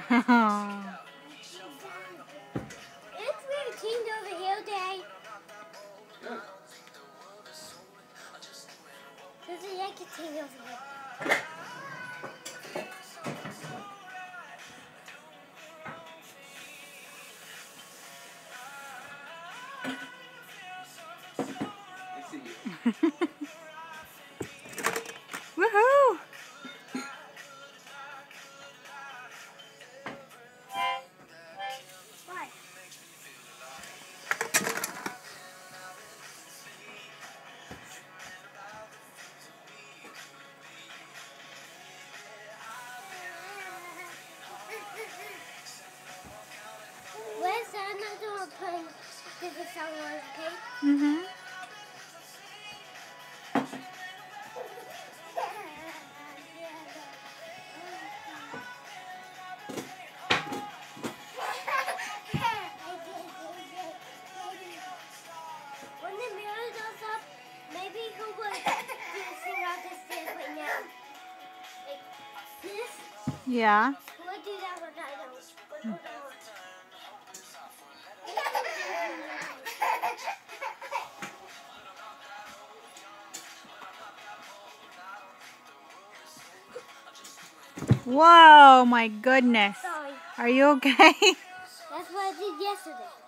It's really clean over here, Dad. There's a Yankee thing over here. Woohoo! Why? Where's another one playing the song, okay? Mm-hmm. When the mirror goes up, maybe who would sing out this dance right now? Like this? Yeah. Who would do that when I don't? Whoa, my goodness. Sorry. Are you okay? That's what I did yesterday.